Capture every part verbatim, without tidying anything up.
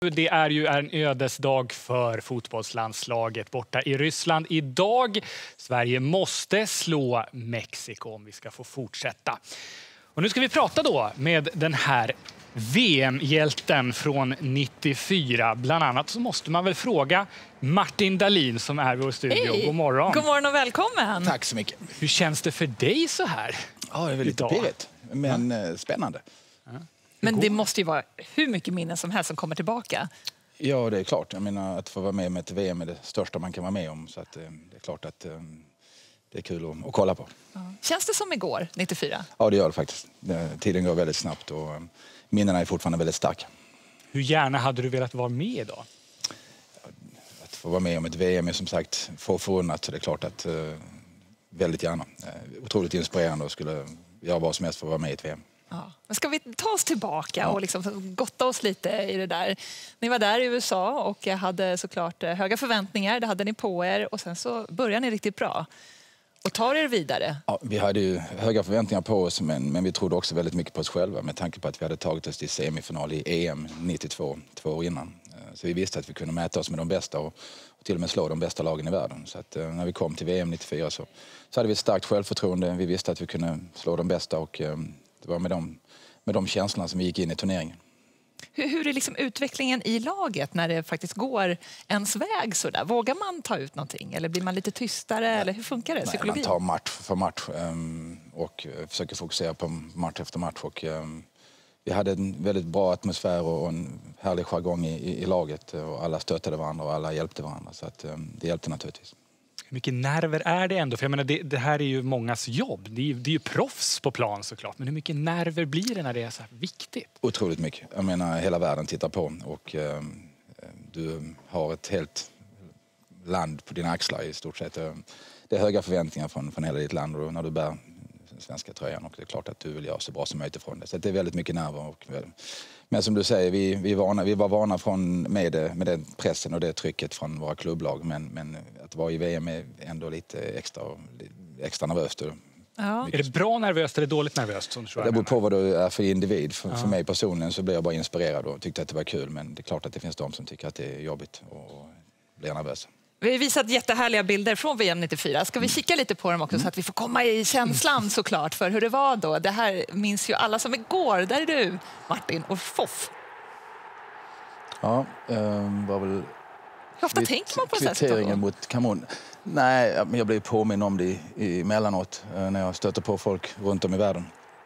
Det är ju en ödesdag för fotbollslandslaget borta i Ryssland idag. Sverige måste slå Mexiko om vi ska få fortsätta. Och nu ska vi prata då med den här V M-hjälten från nittiofyra. Bland annat så måste man väl fråga Martin Dahlin som är i vår studio. Hej. God morgon. God morgon och välkommen. Tack så mycket. Hur känns det för dig så här? Ja, det är väl lite pirrigt, men ja. spännande. Ja. Men det måste ju vara hur mycket minnen som helst som kommer tillbaka. Ja, det är klart. Jag menar, att få vara med med ett V M är det största man kan vara med om. Så att, det är klart att det är kul att, att kolla på. Ja. Känns det som igår, nittiofyra? Ja, det gör det faktiskt. Tiden går väldigt snabbt och minnena är fortfarande väldigt starka. Hur gärna hade du velat vara med idag? Att få vara med om ett V M är som sagt få förunnat. Så det är klart att väldigt gärna. Otroligt inspirerande och skulle göra vad som helst för att vara med i ett V M. Ja. Men ska vi ta oss tillbaka ja. och liksom gotta oss lite i det där? Ni var där i U S A och hade såklart höga förväntningar. Det hade ni på er och sen så började ni riktigt bra. Och tar er vidare? Ja, vi hade ju höga förväntningar på oss men, men vi trodde också väldigt mycket på oss själva med tanke på att vi hade tagit oss till semifinal i E M nittiotvå, två år innan. Så vi visste att vi kunde mäta oss med de bästa och, och till och med slå de bästa lagen i världen. Så att, när vi kom till V M nittiofyra så, så hade vi ett starkt självförtroende. Vi visste att vi kunde slå de bästa och det var med de, med de känslorna som vi gick in i turneringen. Hur, hur är liksom utvecklingen i laget när det faktiskt går ens väg så där? Vågar man ta ut någonting eller blir man lite tystare eller hur funkar det? Nej, man tar match för match um, och försöker fokusera på match efter match. Och, um, vi hade en väldigt bra atmosfär och en härlig jargong i, i, i laget och alla stöttade varandra och alla hjälpte varandra så att, um, det hjälpte naturligtvis. Hur mycket nerver är det ändå? För jag menar, det, det här är ju mångas jobb. Det är, ju, det är ju proffs på plan såklart. Men hur mycket nerver blir det när det är så här viktigt? Otroligt mycket. Jag menar, hela världen tittar på och eh, du har ett helt land på dina axlar i stort sett. Det är höga förväntningar från, från hela ditt land och när du bär den svenska tröjan och det är klart att du vill göra så bra som möjligt ifrån det. Så det är väldigt mycket nerver. Och, men som du säger, vi, vi, vana, vi var vana från, med, det, med den pressen och det trycket från våra klubblag. Men, men att vara i V M är ändå lite extra, extra nervöst. Ja. Är det bra nervöst eller dåligt nervöst? Som tror det beror på vad du är för individ. För, ja. för mig personligen så blev jag bara inspirerad och tyckte att det var kul. Men det är klart att det finns de som tycker att det är jobbigt och blir nervösa. Vi har visat jättehärliga bilder från V M nittiofyra. Ska vi kika lite på dem också så att vi får komma i känslan såklart för hur det var då. Det här minns ju alla som igår. Där är du, Martin och Foff. Ja, um, var väl... Hur ofta Kvitt, tänker man på så här kvitteringen mot Kamerun? Nej, jag blir påminn om det emellanåt när jag stöter på folk runt om i världen.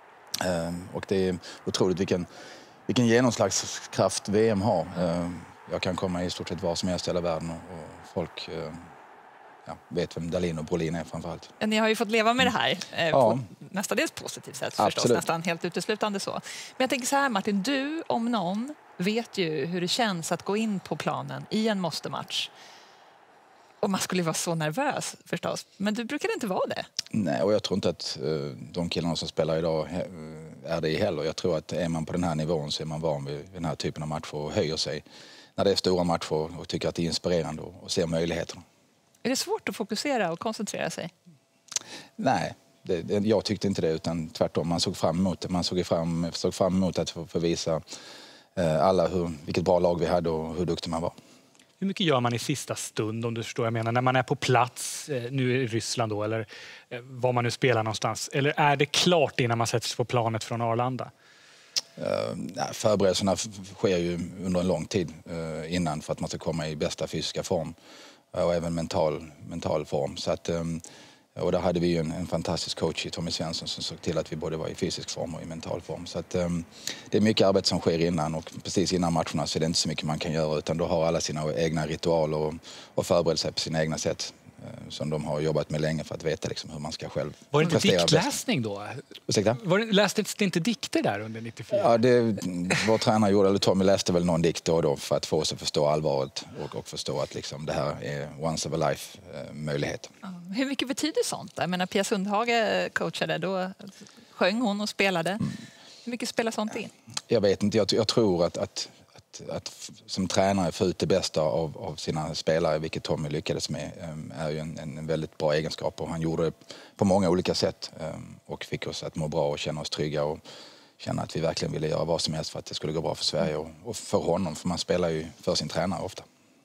Um, och det är otroligt vilken, vilken genomslagskraft V M har. Um, jag kan komma i stort sett var som helst i hela världen och, och folk uh, ja, vet vem Dahlin och Brolin är framförallt. Ni har ju fått leva med det här eh, ja. på nästadels positivt sätt förstås, Absolut. nästan helt uteslutande så. Men jag tänker så här Martin, du om någon vet ju hur det känns att gå in på planen i en måste-match. Och man skulle vara så nervös förstås, men du brukar inte vara det. Nej, och jag tror inte att uh, de killarna som spelar idag uh, är det heller. Jag tror att är man på den här nivån så är man van vid den här typen av matcher och höjer sig när det är stora matcher och tycker att det är inspirerande och, och ser möjligheterna. Är det svårt att fokusera och koncentrera sig? Nej, det, det, jag tyckte inte det utan tvärtom. Man såg fram emot det. Man såg fram, såg fram emot att få, få visa eh, alla hur, vilket bra lag vi hade och hur duktig man var. Hur mycket gör man i sista stund om du förstår jag menar? När man är på plats, eh, nu i Ryssland då, eller eh, var man nu spelar någonstans. Eller är det klart innan man sätter sig på planet från Arlanda? Uh, nej, förberedelserna sker ju under en lång tid uh, innan för att man ska komma i bästa fysiska form uh, och även mental, mental form. Så att, um, och där hade vi ju en, en fantastisk coach i Tommy Svensson som såg till att vi både var i fysisk form och i mental form. Så att, um, det är mycket arbete som sker innan och precis innan matcherna så är det inte så mycket man kan göra utan då har alla sina egna ritualer och, och förbereder sig på sina egna sätt. Som de har jobbat med länge för att veta liksom hur man ska själv Var det inte prestera diktläsning då? Ursäkta? Var det, läste det inte dikter där under nittiofyra? Ja, det, vår tränare gjorde, eller Tommy läste väl någon dikt då och då för att få oss att förstå allvaret och, och förstå att liksom det här är once of a life eh, möjlighet. Ja, hur mycket betyder sånt? Jag menar, Pia Sundhage coachade, då sjöng hon och spelade. Mm. Hur mycket spelar sånt in? Jag vet inte, jag, jag tror att, att att som tränare få ut det bästa av, av sina spelare, vilket Tommy lyckades med, är ju en, en väldigt bra egenskap och han gjorde det på många olika sätt och fick oss att må bra och känna oss trygga och känna att vi verkligen ville göra vad som helst för att det skulle gå bra för Sverige och, och för honom. För man spelar ju för sin tränare ofta.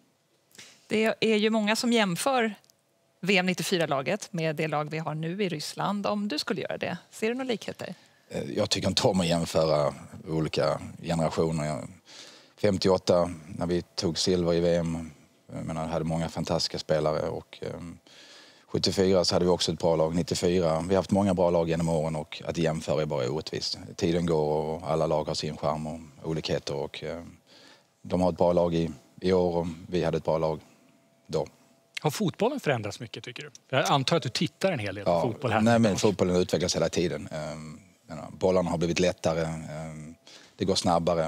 Det är ju många som jämför V M nittiofyra-laget med det lag vi har nu i Ryssland. Om du skulle göra det, ser du några likheter? Jag tycker inte om att jämföra olika generationer. femtioåtta, när vi tog silver i V M, jag menar, hade många fantastiska spelare. Och um, sjuttiofyra så hade vi också ett bra lag. nittiofyra, vi har haft många bra lag genom åren och att jämföra är bara orättvist. Tiden går och alla lag har sin charm och olikheter. Och, um, de har ett bra lag i, i år och vi hade ett bra lag då. Har fotbollen förändrats mycket tycker du? Jag antar att du tittar en hel del på ja, fotboll här. Nej, men fotbollen utvecklas hela tiden. Um, bollarna har blivit lättare, um, det går snabbare.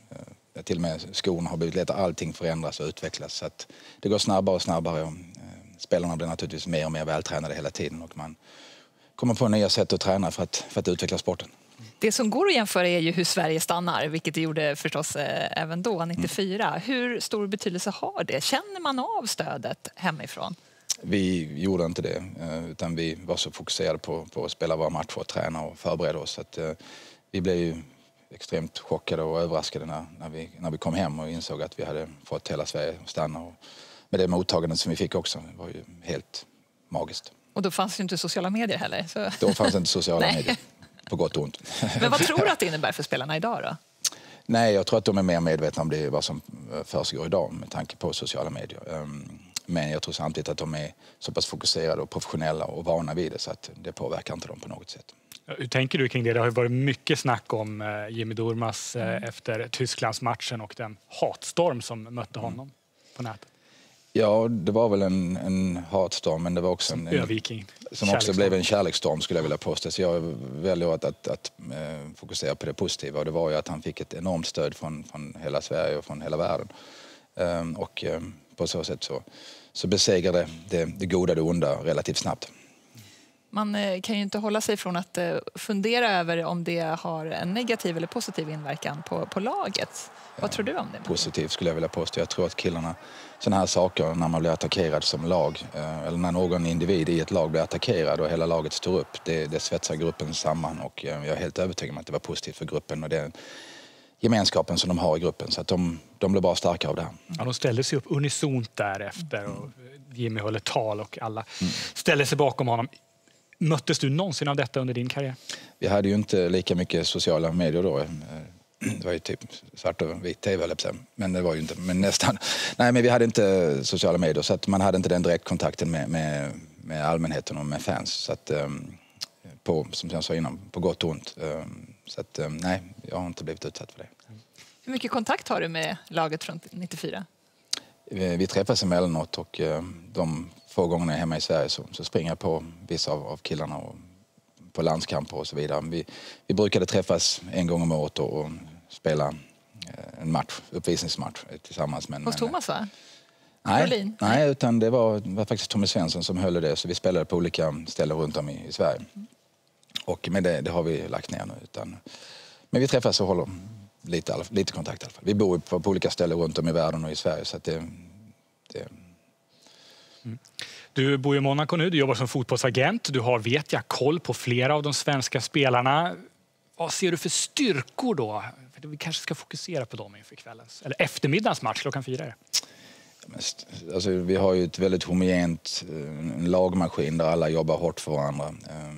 Uh, till och med skorna har blivit lättare. Allting förändras och utvecklas. Så att det går snabbare och snabbare. Och, uh, spelarna blir naturligtvis mer och mer vältränade hela tiden. Och man kommer på nya sätt att träna för att, för att utveckla sporten. Det som går att jämföra är ju hur Sverige stannar, vilket det gjorde förstås eh, även då, nittiofyra. Mm. Hur stor betydelse har det? Känner man av stödet hemifrån? Vi gjorde inte det, utan vi var så fokuserade på, på att spela våra matcher och träna och förbereda oss. Så att, eh, vi blev ju extremt chockade och överraskade när, när, vi, när vi kom hem och insåg att vi hade fått hela Sverige att stanna. Och med det mottagandet som vi fick också var ju helt magiskt. Och då fanns ju inte sociala medier heller. Så... Då fanns inte sociala medier, på gott och ont. Men vad tror du att det innebär för spelarna idag då? Nej, jag tror att de är mer medvetna om det, vad som försiggår idag med tanke på sociala medier. Men jag tror samtidigt att de är så pass fokuserade och professionella och vana vid det så att det påverkar inte dem på något sätt. Hur tänker du kring det? Det har ju varit mycket snack om Jimmy Durmaz mm. efter Tysklandsmatchen och den hatstorm som mötte honom mm. på nätet. Ja, det var väl en, en hatstorm, men det var också en, en som också blev en kärleksstorm skulle jag vilja påstå. Så jag väljer att, att, att äh, fokusera på det positiva, och det var ju att han fick ett enormt stöd från, från hela Sverige och från hela världen. Ähm, och äh, på så sätt så, så besegrade det, det goda det onda relativt snabbt. Man kan ju inte hålla sig från att fundera över om det har en negativ eller positiv inverkan på, på laget. Vad tror du om det? Positivt skulle jag vilja påstå. Jag tror att killarna, sådana här saker när man blir attackerad som lag, eller när någon individ i ett lag blir attackerad och hela laget står upp, det, det svetsar gruppen samman, och jag är helt övertygad om att det var positivt för gruppen och den gemenskapen som de har i gruppen, så att de, de blir bara starkare av det här. Ja, de ställde sig upp unisont därefter och Jimmy höll ett tal och alla mm. ställde sig bakom honom. Möttes du någonsin av detta under din karriär? Vi hade ju inte lika mycket sociala medier då. Det var ju typ svart och vit tv, men det var ju inte, men nästan. Nej, men vi hade inte sociala medier, så att man hade inte den direktkontakten med, med, med allmänheten och med fans. Så att, på, som jag sa innan, på gott och ont. Så att, nej, jag har inte blivit utsatt för det. Hur mycket kontakt har du med laget från nittiofyra? Vi, vi träffas emellanåt, och de få gångerna hemma i Sverige så, så springer jag på vissa av, av killarna och på landskamper och så vidare. Vi, vi brukade träffas en gång om året och, och spela en match, uppvisningsmatch tillsammans. Men, Hos Thomas, va? Nej, nej, utan det var, var faktiskt Tommy Svensson som höll det, så vi spelade på olika ställen runt om i, i Sverige. Mm. Och, men det, det har vi lagt ner nu. Utan, men vi träffas och håller lite, lite kontakt i alla fall. Vi bor på, på olika ställen runt om i världen och i Sverige, så att det... det Mm. Du bor i Monaco nu, du jobbar som fotbollsagent. Du har, vet jag, koll på flera av de svenska spelarna. Vad ser du för styrkor då? För vi kanske ska fokusera på dem inför kvällens, eller eftermiddagens match klockan fyra. Alltså, vi har ju ett väldigt homogent en lagmaskin där alla jobbar hårt för varandra.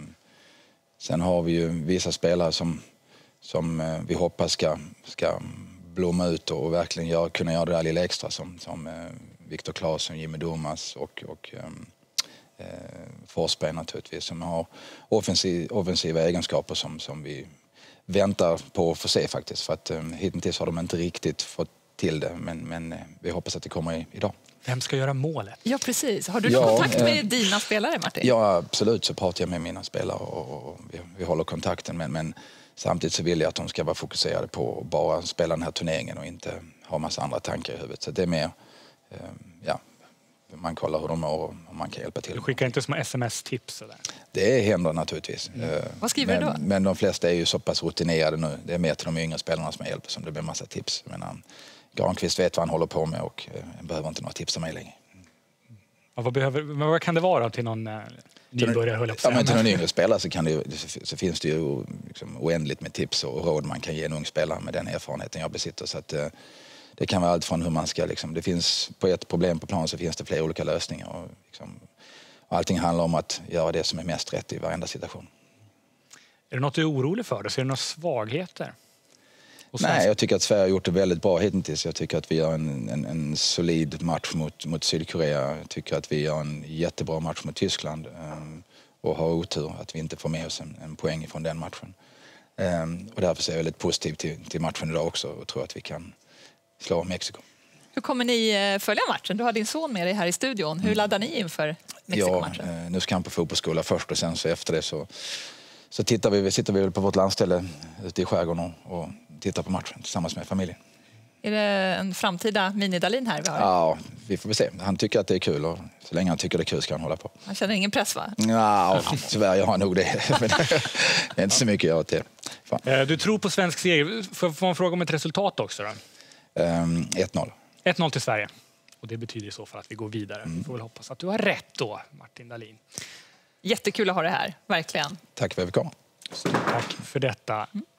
Sen har vi ju vissa spelare som, som vi hoppas ska, ska blomma ut och verkligen gör, kunna göra det där lilla extra som, som Viktor Claesson, Jimmy Durmaz och, och eh, Forsberg naturligtvis, som har offensiv, offensiva egenskaper som, som vi väntar på att få se faktiskt. För att eh, hittills har de inte riktigt fått till det, men, men eh, vi hoppas att det kommer i, idag. Vem ska göra målet? Ja, precis. Har du ja, kontakt med eh, dina spelare, Martin? Ja, absolut, så pratar jag med mina spelare och, och vi, vi håller kontakten, men, men samtidigt så vill jag att de ska vara fokuserade på att bara spela den här turneringen och inte ha massa andra tankar i huvudet. Så det är mer ja, man kollar hur de mår och om man kan hjälpa till. Du skickar inte små sms-tips? Det händer naturligtvis. Mm. Vad skriver men, du då? Men de flesta är ju så pass rutinerade nu. Det är mer till de yngre spelarna som hjälper, som det blir massa tips. Men um, Granqvist vet vad han håller på med och uh, behöver inte några tips av mig längre. Ja, vad, behöver, vad kan det vara till någon uh, nybörjare höll jag på ja, men till någon yngre spelare så, kan det ju, så finns det ju liksom oändligt med tips och råd man kan ge en ung spelare med den erfarenheten jag besitter. Så att, det kan vara allt från hur man ska... Liksom, det finns på ett problem på plan så finns det flera olika lösningar. Och, liksom, och allting handlar om att göra det som är mest rätt i varenda situation. Är det något du är orolig för? Ser du några svagheter? Nej, jag tycker att Sverige har gjort det väldigt bra hittills. Jag tycker att vi gör en, en, en solid match mot, mot Sydkorea. Jag tycker att vi gör en jättebra match mot Tyskland. Um, och har otur att vi inte får med oss en, en poäng från den matchen. Um, och därför ser jag väldigt positivt till, till matchen idag också och tror att vi kan slå Mexiko. Hur kommer ni följa matchen? Du har din son med dig här i studion. Hur laddar ni inför Mexikomatchen? Ja, nu ska han på fotbollsskola först och sen så efter det så, så tittar vi, sitter vi på vårt landställe ute i skärgården och tittar på matchen tillsammans med familjen. Är det en framtida Mini-Dahlin här vi har? Ja, vi får väl se. Han tycker att det är kul och så länge han tycker det är kul ska han hålla på. Han känner ingen press, va? Ja, tyvärr jag har nog det. Men det är inte så mycket att göra till. Fan. Du tror på svensk seger. Får jag en fråga om ett resultat också då? Um, ett noll. ett noll till Sverige. Och det betyder i så fall att vi går vidare. Mm. Vi får väl hoppas att du har rätt då, Martin Dahlin. Jättekul att ha det här, verkligen. Tack för att vi kom. Stort tack för detta.